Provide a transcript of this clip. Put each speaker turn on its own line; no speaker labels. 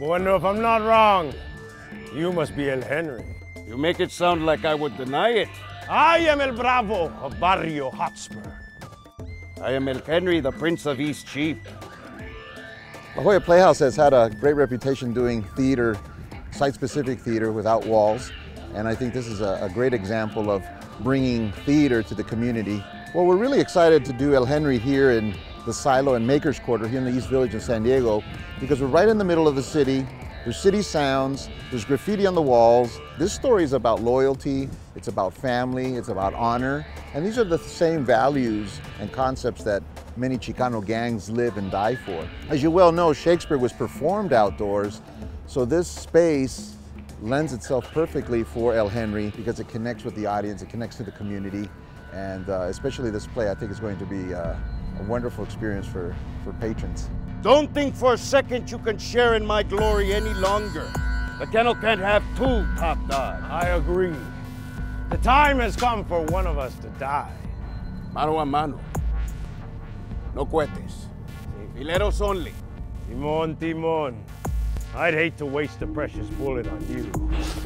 Bueno, if I'm not wrong, you must be El Henry.
You make it sound like I would deny it.
I am El Bravo of Barrio Hotspur.
I am El Henry, the Prince of East Cheap.
La Jolla Playhouse has had a great reputation doing theater, site-specific theater without walls, and I think this is a great example of bringing theater to the community. Well, we're really excited to do El Henry here in the Silo and Makers Quarter here in the East Village in San Diego, because we're right in the middle of the city. There's city sounds, there's graffiti on the walls. This story is about loyalty, it's about family, it's about honor, and these are the same values and concepts that many Chicano gangs live and die for. As you well know, Shakespeare was performed outdoors, so this space lends itself perfectly for El Henry because it connects with the audience, it connects to the community, and especially this play I think is going to be a wonderful experience for patrons.
Don't think for a second you can share in my glory any longer. The kennel can't have two top dogs.
I agree. The time has come for one of us to die.
Mano a mano. No cohetes. Fileros only.
Timon, Timon. I'd hate to waste a precious bullet on you.